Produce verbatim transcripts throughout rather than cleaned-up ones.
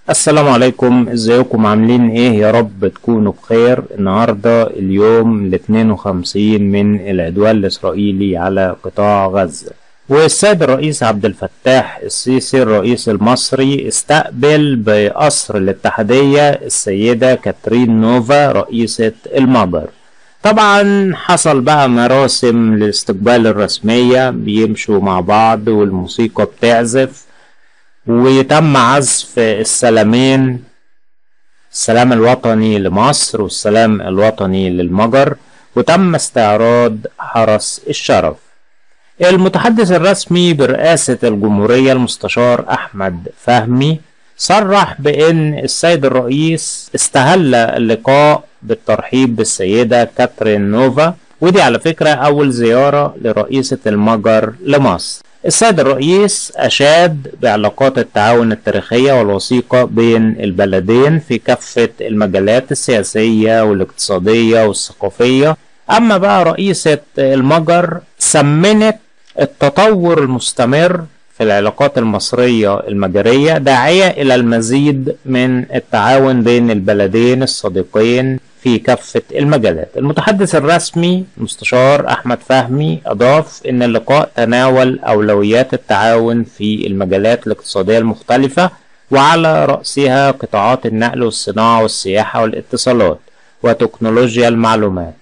السلام عليكم، ازيكم عاملين ايه؟ يا رب تكونوا بخير. النهاردة اليوم الاثنين وخمسين من العدوان الاسرائيلي على قطاع غزة، والسيد الرئيس عبد الفتاح السيسي الرئيس المصري استقبل بقصر الاتحادية السيدة كاترين نوفا رئيسة المجر. طبعا حصل بقى مراسم للاستقبال الرسمية، بيمشوا مع بعض والموسيقى بتعزف، وتم عزف السلامين، السلام الوطني لمصر والسلام الوطني للمجر، وتم استعراض حرس الشرف. المتحدث الرسمي برئاسة الجمهورية المستشار أحمد فهمي صرح بأن السيد الرئيس استهل اللقاء بالترحيب بالسيدة كاترين نوفا، ودي على فكرة أول زيارة لرئيسة المجر لمصر. السيد الرئيس أشاد بعلاقات التعاون التاريخية والوثيقة بين البلدين في كافة المجالات السياسية والاقتصادية والثقافية. أما بقى رئيسة المجر سمنت التطور المستمر في العلاقات المصرية المجرية داعية إلى المزيد من التعاون بين البلدين الصديقين في كافة المجالات. المتحدث الرسمي المستشار أحمد فهمي أضاف أن اللقاء تناول أولويات التعاون في المجالات الاقتصادية المختلفة، وعلى رأسها قطاعات النقل والصناعة والسياحة والاتصالات وتكنولوجيا المعلومات.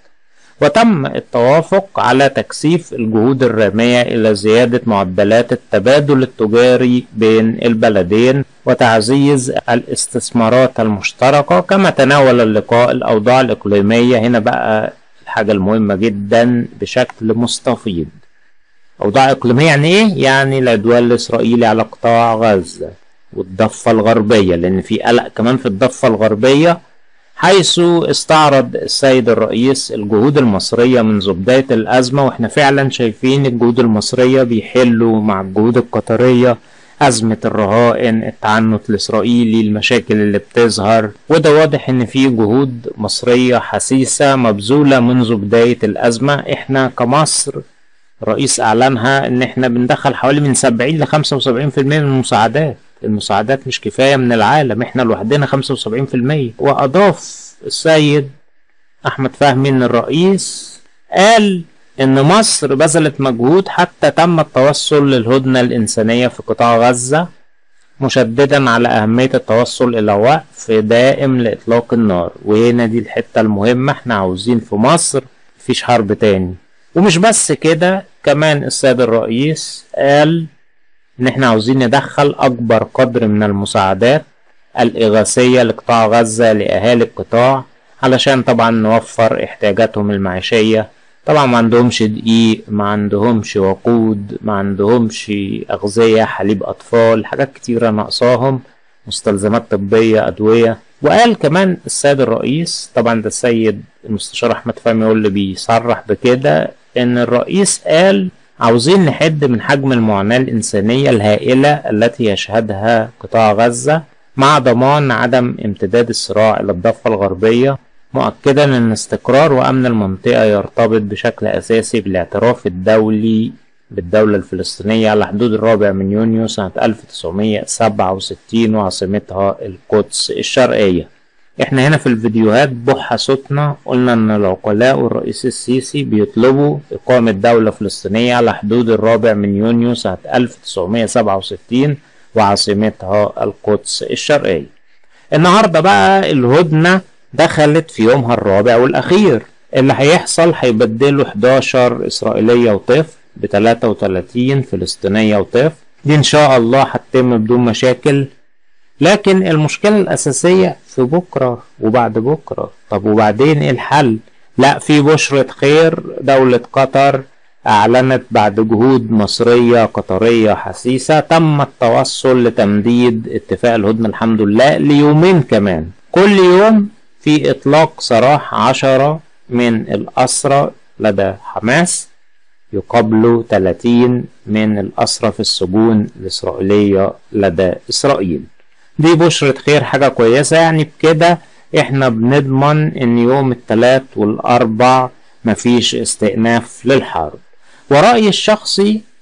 وتم التوافق على تكثيف الجهود الرامية إلى زيادة معدلات التبادل التجاري بين البلدين وتعزيز الاستثمارات المشتركة. كما تناول اللقاء الأوضاع الإقليمية، هنا بقى الحاجة المهمة جدا بشكل مستفيض. أوضاع إقليمية يعني إيه؟ يعني العدوان الإسرائيلي على قطاع غزة والضفة الغربية، لأن في قلق كمان في الضفة الغربية، حيث استعرض السيد الرئيس الجهود المصرية منذ بداية الأزمة. واحنا فعلا شايفين الجهود المصرية بيحلوا مع الجهود القطرية أزمة الرهائن، التعنت الإسرائيلي، المشاكل اللي بتظهر، وده واضح ان في جهود مصرية حسيسة مبذولة منذ بداية الأزمة. احنا كمصر الرئيس أعلنها ان احنا بندخل حوالي من سبعين لخمسة وسبعين في المية من المساعدات. المساعدات مش كفاية من العالم، احنا لوحدنا خمسة وسبعين في المية. وأضاف السيد أحمد فهمي ان الرئيس قال ان مصر بذلت مجهود حتى تم التوصل للهدنة الإنسانية في قطاع غزة، مشددا على أهمية التوصل إلى وقف دائم لإطلاق النار. وهنا دي الحتة المهمة، احنا عاوزين في مصر مفيش حرب تاني. ومش بس كده، كمان السيد الرئيس قال ان احنا عاوزين ندخل اكبر قدر من المساعدات الاغاثية لقطاع غزة لاهالي القطاع، علشان طبعا نوفر احتياجاتهم المعيشية. طبعا ما عندهمش دقيق، ما عندهمش وقود، ما عندهمش اغذية، حليب اطفال، حاجات كتيرة ناقصاهم، مستلزمات طبية، ادوية. وقال كمان السيد الرئيس، طبعا ده السيد المستشار احمد فهمي هو اللي بيصرح بكده، ان الرئيس قال عاوزين نحد من حجم المعاناة الإنسانية الهائلة التي يشهدها قطاع غزة، مع ضمان عدم امتداد الصراع إلى الضفة الغربية، مؤكدا أن استقرار وأمن المنطقة يرتبط بشكل أساسي بالاعتراف الدولي بالدولة الفلسطينية على حدود الرابع من يونيو سنة ألف وتسعمائة وسبعة وستين وعاصمتها القدس الشرقية. احنا هنا في الفيديوهات بحة صوتنا قلنا ان العقلاء والرئيس السيسي بيطلبوا اقامة دولة فلسطينية على حدود الرابع من يونيو سنة ألف وتسعمائة وسبعة وستين وعاصمتها القدس الشرقية. النهاردة بقى الهدنة دخلت في يومها الرابع والاخير. اللي هيحصل هيبدلوا احداشر اسرائيلية وطفل ب ثلاثة وثلاثين فلسطينية وطفل. دي ان شاء الله هتتم بدون مشاكل. لكن المشكلة الأساسية في بكرة وبعد بكرة. طب وبعدين ايه الحل؟ لا، في بشرة خير. دولة قطر أعلنت بعد جهود مصرية قطرية حسيسة تم التوصل لتمديد اتفاق الهدنة الحمد لله ليومين كمان. كل يوم في إطلاق سراح عشرة من الأسرى لدى حماس، يقابلوا ثلاثين من الأسرى في السجون الإسرائيلية لدى إسرائيل. دي بشرة خير، حاجة كويسة. يعني بكده احنا بنضمن ان يوم الثلاث والاربع مفيش استئناف للحرب. ورأيي الشخصي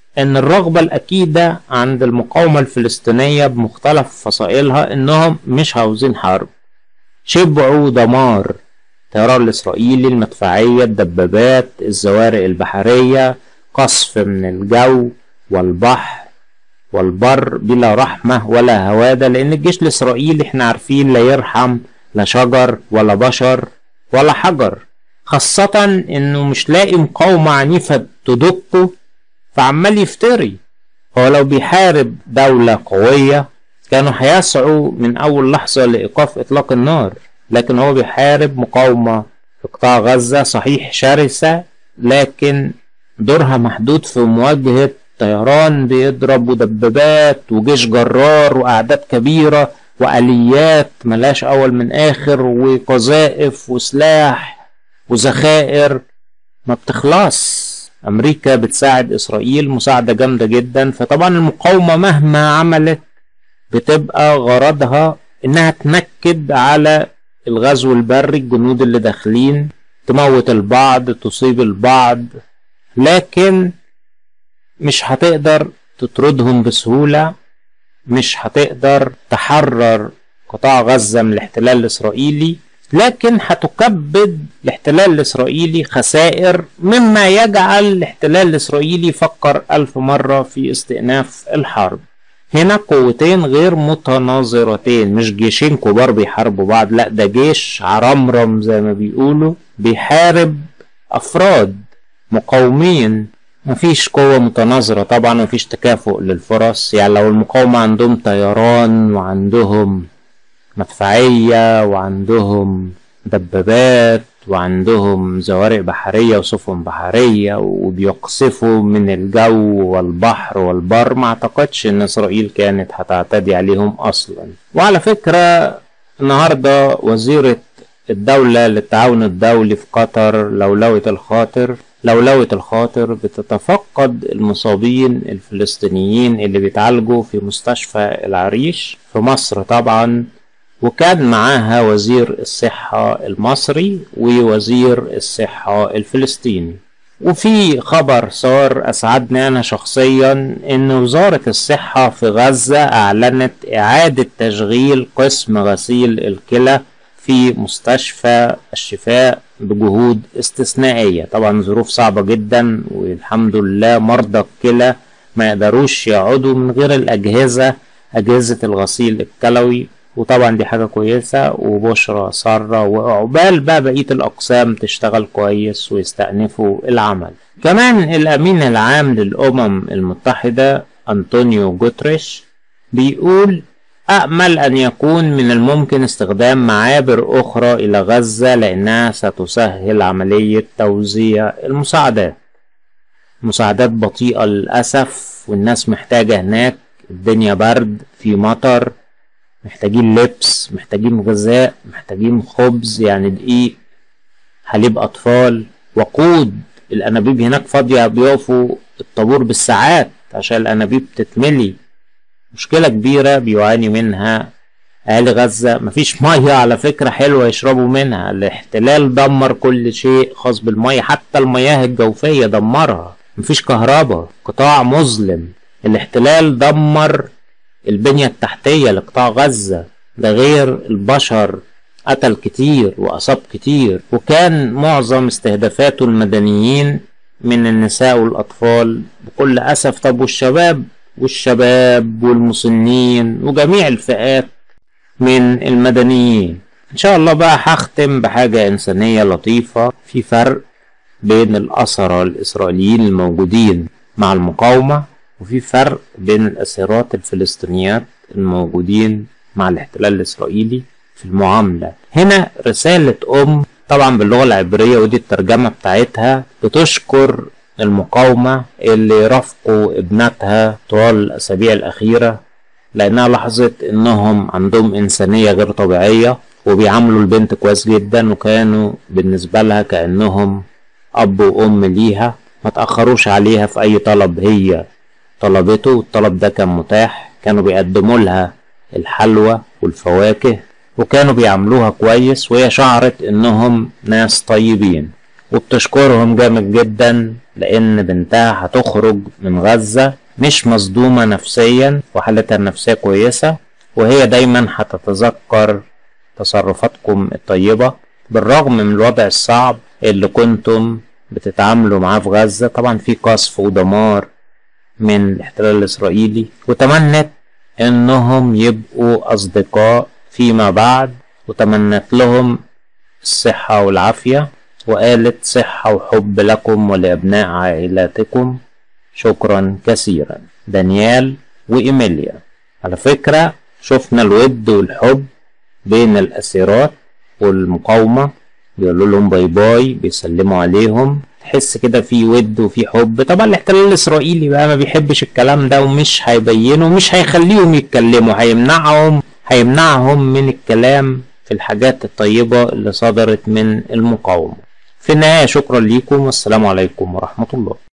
ان الرغبة الاكيدة عند المقاومة الفلسطينية بمختلف فصائلها انهم مش عاوزين حرب، شبعوا دمار. الطيران الاسرائيلي، المدفعية، الدبابات، الزوارق البحرية، قصف من الجو والبحر والبر بلا رحمة ولا هوادة، لان الجيش الاسرائيلي احنا عارفين لا يرحم لا شجر ولا بشر ولا حجر، خاصة انه مش لاقي مقاومة عنيفة تدقه فعمال يفتري. هو لو بيحارب دولة قوية كانوا هيسعوا من اول لحظة لايقاف اطلاق النار، لكن هو بيحارب مقاومة في قطاع غزة صحيح شرسة، لكن دورها محدود في مواجهة طيران بيضرب ودبابات وجيش جرار واعداد كبيرة وآليات ملاش اول من اخر وقذائف وسلاح وذخائر ما بتخلص. امريكا بتساعد اسرائيل مساعدة جامدة جدا، فطبعا المقاومة مهما عملت بتبقى غرضها انها تنكد على الغزو البري، الجنود اللي داخلين تموت البعض تصيب البعض، لكن مش هتقدر تطردهم بسهولة، مش هتقدر تحرر قطاع غزة من الاحتلال الاسرائيلي، لكن هتكبد الاحتلال الاسرائيلي خسائر مما يجعل الاحتلال الاسرائيلي يفكر الف مرة في استئناف الحرب. هنا قوتين غير متناظرتين، مش جيشين كبار بيحاربوا بعض، لا ده جيش عرمرم زي ما بيقولوا بيحارب افراد مقاومين. مفيش قوة متناظرة طبعا، مفيش تكافؤ للفرص. يعني لو المقاومة عندهم طيران وعندهم مدفعية وعندهم دبابات وعندهم زوارق بحرية وسفن بحرية وبيقصفوا من الجو والبحر والبر، ما اعتقدش ان اسرائيل كانت هتعتدي عليهم اصلا. وعلى فكرة النهاردة وزيرة الدولة للتعاون الدولي في قطر لولوة الخاطر لولوة الخاطر بتتفقد المصابين الفلسطينيين اللي بيتعالجوا في مستشفى العريش في مصر طبعا، وكان معاها وزير الصحة المصري ووزير الصحة الفلسطيني. وفي خبر صار أسعدني أنا شخصيا إن وزارة الصحة في غزة أعلنت إعادة تشغيل قسم غسيل الكلى في مستشفى الشفاء بجهود استثنائية. طبعا ظروف صعبة جدا، والحمد لله مرضى الكلى ما يقدروش يقعدوا من غير الأجهزة أجهزة الغسيل الكلوي، وطبعا دي حاجة كويسة وبشرى سارة، وعقبال بقى بقية الأقسام تشتغل كويس ويستأنفوا العمل. كمان الأمين العام للأمم المتحدة أنطونيو جوتريش بيقول أأمل أن يكون من الممكن استخدام معابر أخرى إلى غزة لأنها ستسهل عملية توزيع المساعدات. مساعدات بطيئة للأسف، والناس محتاجة هناك، الدنيا برد، في مطر، محتاجين لبس، محتاجين غذاء، محتاجين خبز يعني دقيق، حليب أطفال، وقود. الأنابيب هناك فاضية، بيقفوا الطابور بالساعات عشان الأنابيب تتملي. مشكلة كبيرة بيعاني منها أهالي غزة. مفيش مية على فكرة حلوة يشربوا منها، الاحتلال دمر كل شيء خاص بالمية، حتى المياه الجوفية دمرها. مفيش كهرباء، قطاع مظلم. الاحتلال دمر البنية التحتية لقطاع غزة، ده غير البشر، قتل كتير وأصاب كتير، وكان معظم استهدافاته المدنيين من النساء والأطفال بكل أسف. طب والشباب والشباب والمسنين وجميع الفئات من المدنيين. إن شاء الله بقى هختم بحاجة إنسانية لطيفة. في فرق بين الأسرى الإسرائيليين الموجودين مع المقاومة، وفي فرق بين الأسيرات الفلسطينيات الموجودين مع الاحتلال الإسرائيلي في المعاملة. هنا رسالة أم طبعا باللغة العبرية، ودي الترجمة بتاعتها، بتشكر المقاومة اللي رافقوا ابنتها طوال الأسابيع الأخيرة، لأنها لاحظت إنهم عندهم إنسانية غير طبيعية وبيعاملوا البنت كويس جدا، وكانوا بالنسبة لها كأنهم أب وأم ليها، ما تأخروش عليها في أي طلب هي طلبته، والطلب ده كان متاح. كانوا بيقدموا لها الحلوى والفواكه وكانوا بيعاملوها كويس، وهي شعرت إنهم ناس طيبين، وبتشكرهم جامد جدا لأن بنتها هتخرج من غزة مش مصدومة نفسيا وحالتها النفسية كويسة، وهي دايما هتتذكر تصرفاتكم الطيبة بالرغم من الوضع الصعب اللي كنتم بتتعاملوا معاه في غزة. طبعا في قصف ودمار من الاحتلال الإسرائيلي، وتمنت انهم يبقوا اصدقاء فيما بعد، وتمنت لهم الصحة والعافية، وقالت صحة وحب لكم ولأبناء عائلاتكم، شكرا كثيرا. دانيال وإيميليا. على فكرة شفنا الود والحب بين الأسيرات والمقاومة، بيقولوا لهم باي باي، بيسلموا عليهم، تحس كده في ود وفي حب. طبعا الاحتلال الإسرائيلي بقى ما بيحبش الكلام ده ومش هيبينه ومش هيخليهم يتكلموا، هيمنعهم هيمنعهم من الكلام في الحاجات الطيبة اللي صدرت من المقاومة. في النهاية شكرا ليكم والسلام عليكم ورحمة الله.